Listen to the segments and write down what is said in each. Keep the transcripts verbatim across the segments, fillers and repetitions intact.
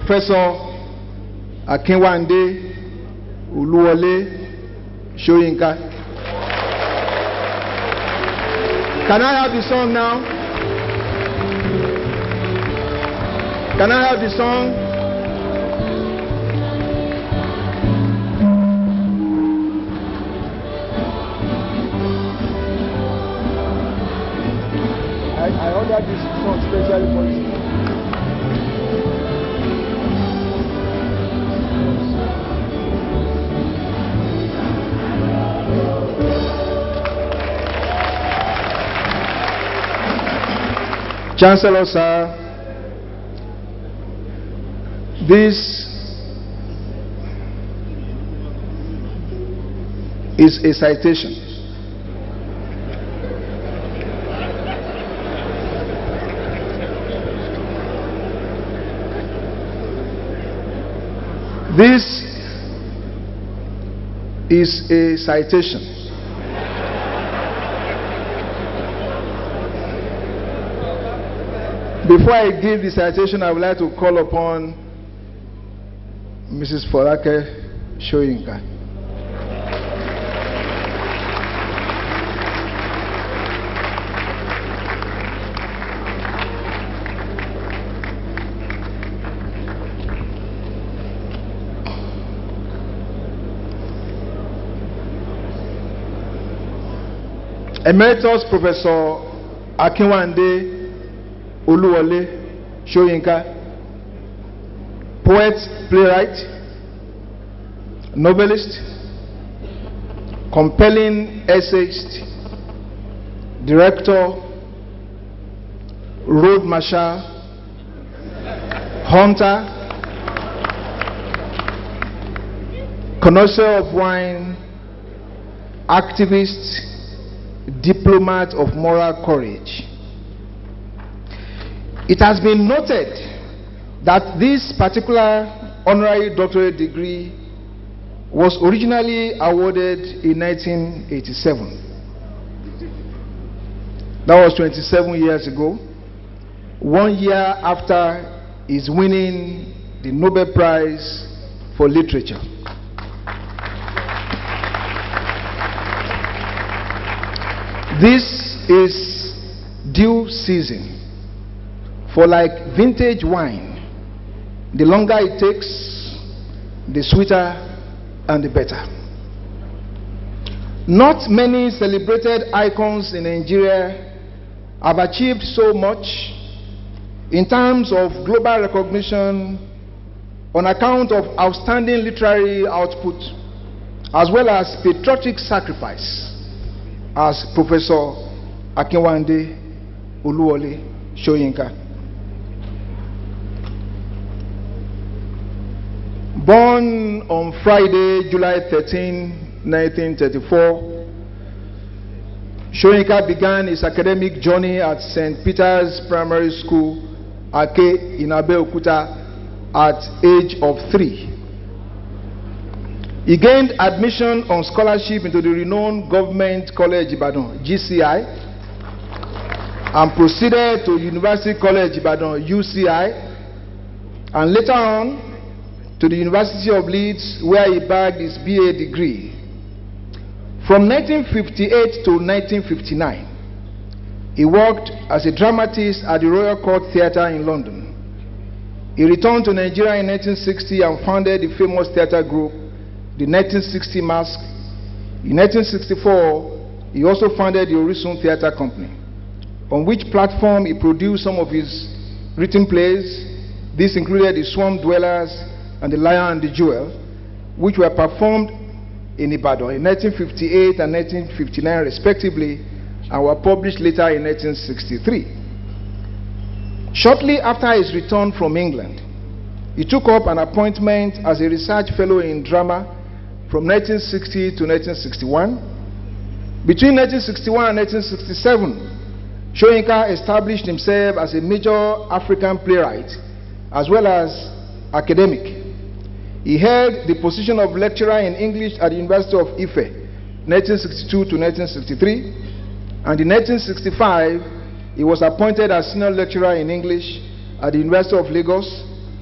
Professor Akinwande Wole Soyinka. Can I have the song now? Can I have the song? I, I ordered this song specially for you. Chancellor, sir, this is a citation. This is a citation. Before I give the citation, I would like to call upon Missus Wole Soyinka. Emeritus Professor Akinwande Wole Soyinka, poet, playwright, novelist, compelling essayist, director, road marshal, hunter, connoisseur of wine, activist, diplomat of moral courage. It has been noted that this particular honorary doctorate degree was originally awarded in nineteen eighty-seven. That was twenty-seven years ago, one year after his winning the Nobel Prize for Literature. This is due season. For like vintage wine, the longer it takes, the sweeter and the better. Not many celebrated icons in Nigeria have achieved so much in terms of global recognition on account of outstanding literary output as well as patriotic sacrifice as Professor Akinwande Wole Soyinka. Born on Friday, July thirteenth, nineteen thirty-four, Soyinka began his academic journey at Saint Peter's Primary School, Ake, in Abeokuta, at age of three. He gained admission on scholarship into the renowned Government College Ibadan, G C I, and proceeded to University College Ibadan, U C I, and later on to the University of Leeds, where he bagged his B A degree. From nineteen fifty-eight to nineteen fifty-nine, he worked as a dramatist at the Royal Court Theatre in London. He returned to Nigeria in nineteen sixty and founded the famous theatre group, the nineteen sixty Masque. In nineteen sixty-four, he also founded the Orisun Theatre Company, on which platform he produced some of his written plays. This included The Swamp Dwellers and The Lion and the Jewel, which were performed in Ibadan in nineteen fifty-eight and nineteen fifty-nine respectively, and were published later in nineteen sixty-three. Shortly after his return from England, he took up an appointment as a research fellow in drama from nineteen sixty to nineteen sixty-one. Between nineteen sixty-one and nineteen sixty-seven, Soyinka established himself as a major African playwright as well as academic. He held the position of lecturer in English at the University of Ife, nineteen sixty-two to nineteen sixty-three, and in nineteen sixty-five, he was appointed as senior lecturer in English at the University of Lagos,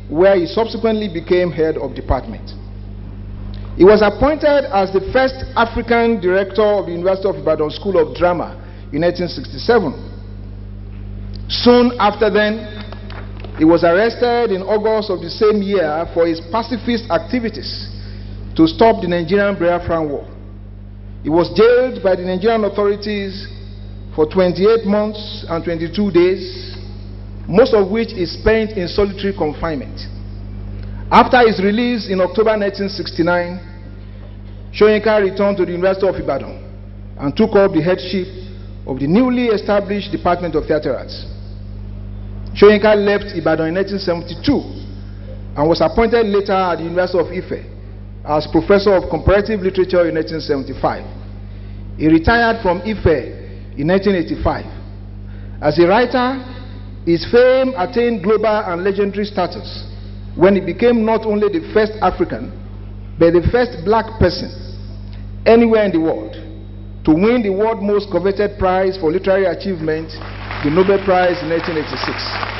where he subsequently became head of department. He was appointed as the first African director of the University of Ibadan School of Drama in nineteen sixty-seven. Soon after then, he was arrested in August of the same year for his pacifist activities to stop the Nigerian Biafran War. He was jailed by the Nigerian authorities for twenty-eight months and twenty-two days, most of which is spent in solitary confinement. After his release in October nineteen sixty-nine, Soyinka returned to the University of Ibadan and took up the headship of the newly established Department of Theatre Arts. Soyinka left Ibadan in nineteen seventy-two and was appointed later at the University of Ife as Professor of Comparative Literature in nineteen seventy-five. He retired from Ife in nineteen eighty-five. As a writer, his fame attained global and legendary status when he became not only the first African, but the first black person anywhere in the world to win the world's most coveted prize for literary achievement, the Nobel Prize in nineteen eighty-six.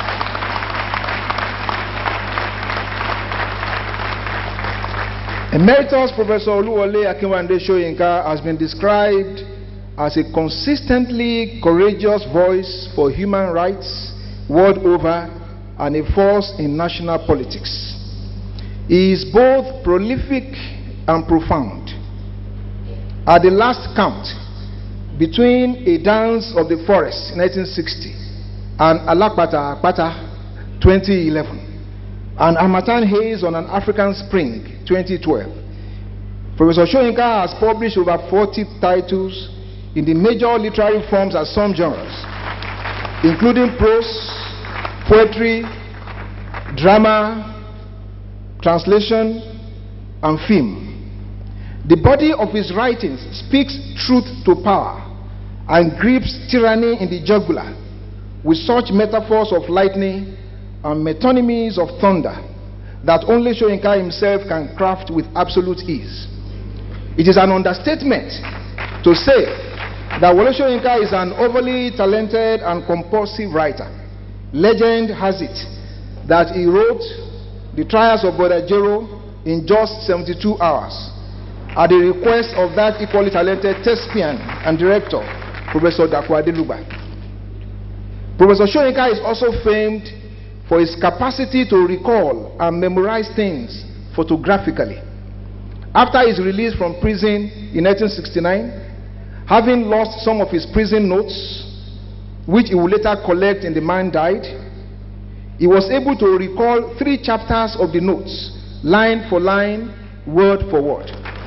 Emeritus Professor Wole Soyinka has been described as a consistently courageous voice for human rights world over and a force in national politics. He is both prolific and profound. At the last count, between A Dance of the Forest in nineteen sixty and Alakpata Akpata twenty eleven and Harmattan Haze on an African Spring twenty twelve, Professor Soyinka has published over forty titles in the major literary forms and some genres, including prose, poetry, drama, translation, and film. The body of his writings speaks truth to power and grips tyranny in the jugular with such metaphors of lightning and metonymies of thunder that only Soyinka himself can craft with absolute ease. It is an understatement to say that Wole Soyinka is an overly talented and compulsive writer. Legend has it that he wrote The Trials of Brother Jero in just seventy-two hours at the request of that equally talented thespian and director, Professor Dapo Adeluba. Professor Soyinka is also famed for his capacity to recall and memorize things photographically. After his release from prison in nineteen sixty-nine, having lost some of his prison notes, which he would later collect in The Man Died, he was able to recall three chapters of the notes, line for line, word for word.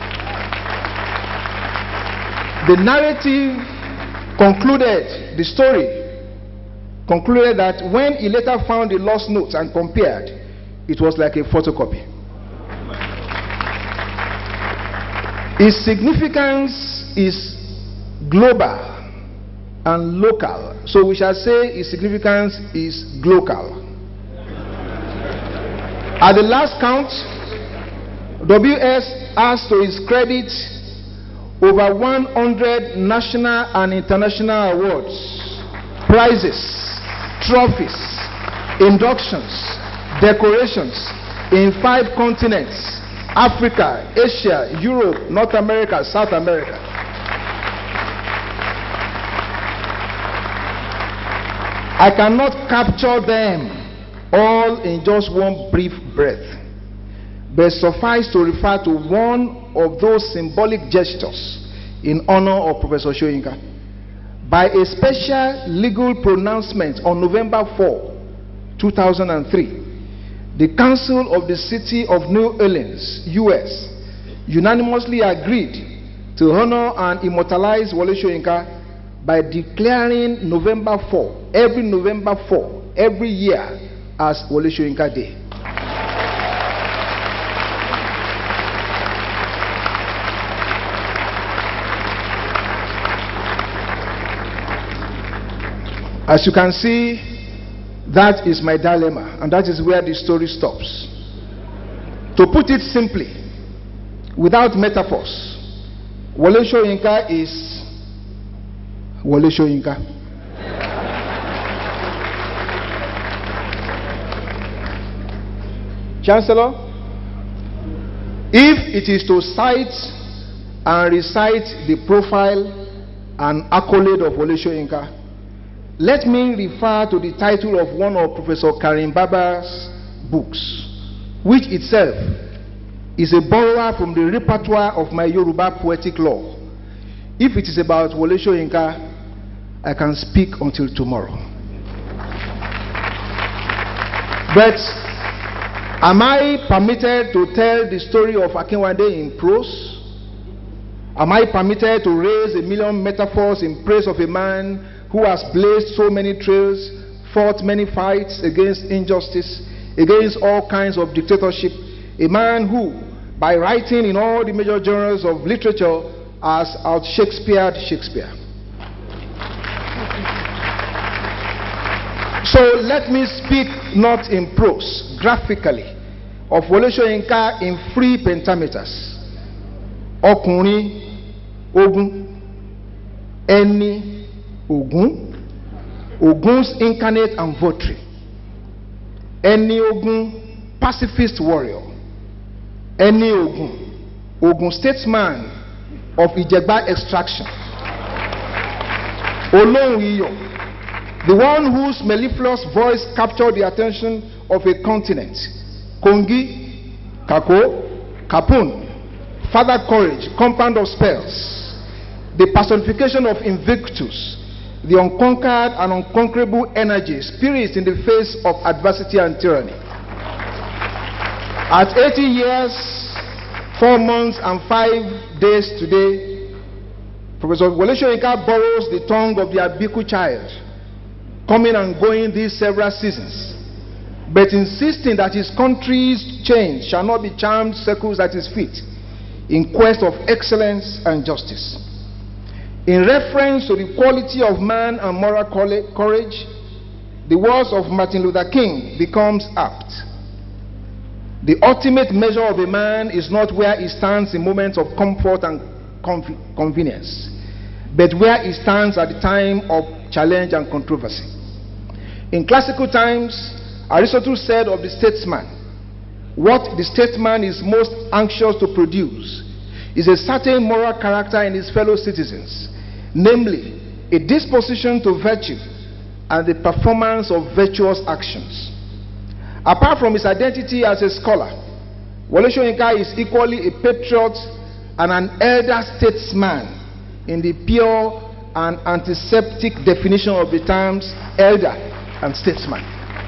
The narrative concluded, the story concluded that when he later found the lost notes and compared, it was like a photocopy. His significance is global and local, so we shall say his significance is glocal. At the last count, W S has to his credit over one hundred national and international awards, prizes, trophies, inductions, decorations in five continents: Africa, Asia, Europe, North America, South America. I cannot capture them all in just one brief breath, but suffice to refer to one of those symbolic gestures in honor of Professor Soyinka. By a special legal pronouncement on November fourth, two thousand three, the Council of the City of New Orleans, U S, unanimously agreed to honor and immortalize Wole Soyinka by declaring November fourth, every November fourth, every year, as Wole Soyinka Day. As you can see, that is my dilemma, and that is where the story stops. To put it simply, without metaphors, Wole Soyinka is Wole Soyinka. Chancellor, if it is to cite and recite the profile and accolade of Wole Soyinka, let me refer to the title of one of Professor Karim Baba's books, which itself is a borrower from the repertoire of my Yoruba poetic lore. If it is about Wole Soyinka, I can speak until tomorrow. But am I permitted to tell the story of Akinwande in prose? Am I permitted to raise a million metaphors in praise of a man who has blazed so many trails, fought many fights against injustice, against all kinds of dictatorship, a man who, by writing in all the major genres of literature, has out-Shakespeared Shakespeare? So let me speak not in prose, graphically, of Wole Soyinka in three pentameters. Ọkùnrin, Ogun, Eni, Ogun, Ogun's incarnate and votary. Eni Ogun, pacifist warrior. Eni Ogun, Ogun statesman of Ijegba extraction. Olohun Iyo, the one whose mellifluous voice captured the attention of a continent. Kongi, Kako, Kapun, Father Courage, compound of spells. The personification of Invictus, the unconquered and unconquerable energy, spirits in the face of adversity and tyranny. At eighty years, four months and five days today, Professor Wole Soyinka borrows the tongue of the Abiku child, coming and going these several seasons, but insisting that his country's change shall not be charmed circles at his feet in quest of excellence and justice. In reference to the quality of man and moral courage, the words of Martin Luther King becomes apt. The ultimate measure of a man is not where he stands in moments of comfort and convenience, but where he stands at the time of challenge and controversy. In classical times, Aristotle said of the statesman, what the statesman is most anxious to produce is a certain moral character in his fellow citizens, namely, a disposition to virtue and the performance of virtuous actions. Apart from his identity as a scholar, Wole Soyinka is equally a patriot and an elder statesman in the pure and antiseptic definition of the terms elder and statesman.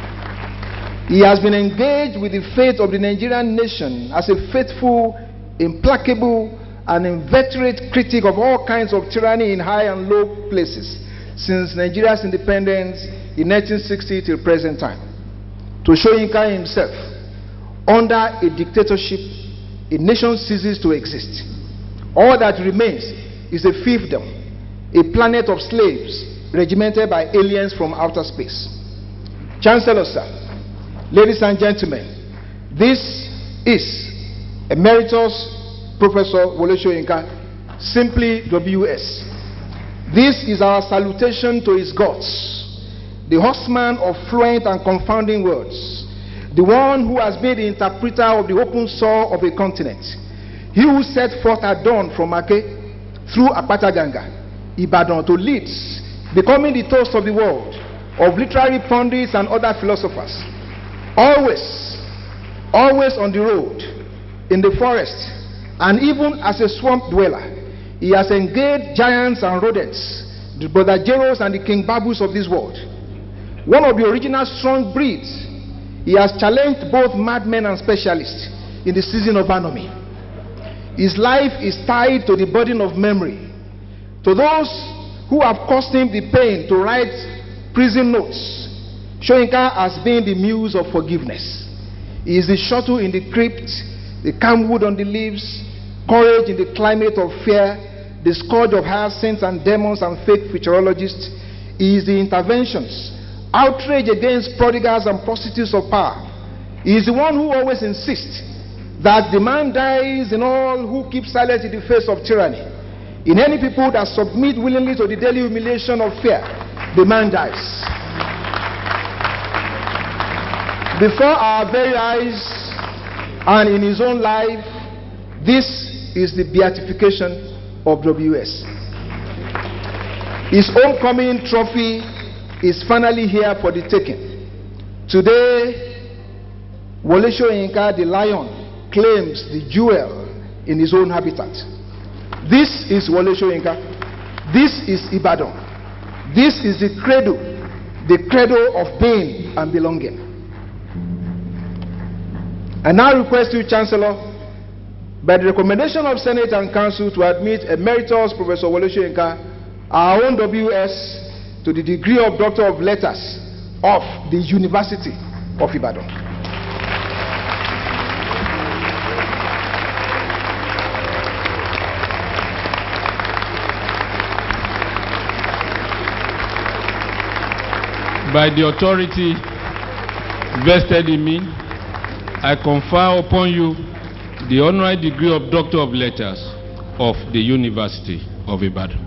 He has been engaged with the fate of the Nigerian nation as a faithful, implacable, and inveterate critic of all kinds of tyranny in high and low places since Nigeria's independence in nineteen sixty till present time. To Soyinka himself, under a dictatorship, a nation ceases to exist. All that remains is a fiefdom, a planet of slaves regimented by aliens from outer space. Chancellor, sir, ladies and gentlemen, this is Emeritus Professor Wole Soyinka, simply W S. This is our salutation to his gods, the horseman of fluent and confounding words, the one who has been the interpreter of the open soul of a continent, he who set forth at dawn from Ake through Apata Ganga, Ibadan to Leeds, becoming the toast of the world, of literary pundits and other philosophers. Always, always on the road, in the forest, and even as a swamp dweller, he has engaged giants and rodents, the Brother Jeros and the King Babus of this world. One of the original strong breeds, he has challenged both madmen and specialists in the season of anomy. His life is tied to the burden of memory. To those who have caused him the pain to write prison notes, Soyinka has been the muse of forgiveness. He is the shuttle in the crypt, the camwood on the leaves, courage in the climate of fear, the scourge of hyacinths and demons and fake futurologists. He is the interventions, outrage against prodigals and prostitutes of power. He is the one who always insists that the man dies in all who keep silent in the face of tyranny. In any people that submit willingly to the daily humiliation of fear, the man dies. Before our very eyes, And in his own life, this is the beatification of W S. His homecoming trophy is finally here for the taking. Today, Wole Soyinka, the lion, claims the jewel in his own habitat. This is Wole Soyinka. This is Ibadan. This is the cradle, the cradle of pain and belonging. I now request you, Chancellor, by the recommendation of Senate and Council, to admit Emeritus Professor Wole Soyinka, our own W S, to the degree of Doctor of Letters of the University of Ibadan. By the authority vested in me, I confer upon you the honorary degree of Doctor of Letters of the University of Ibadan.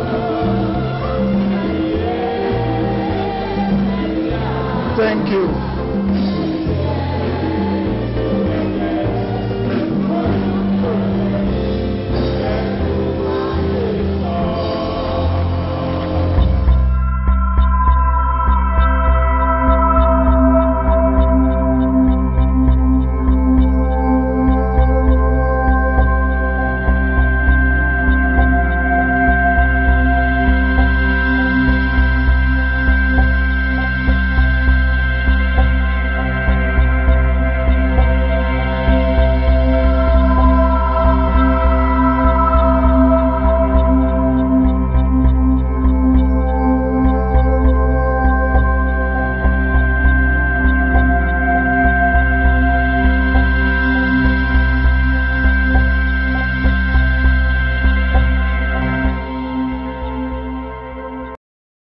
Thank you.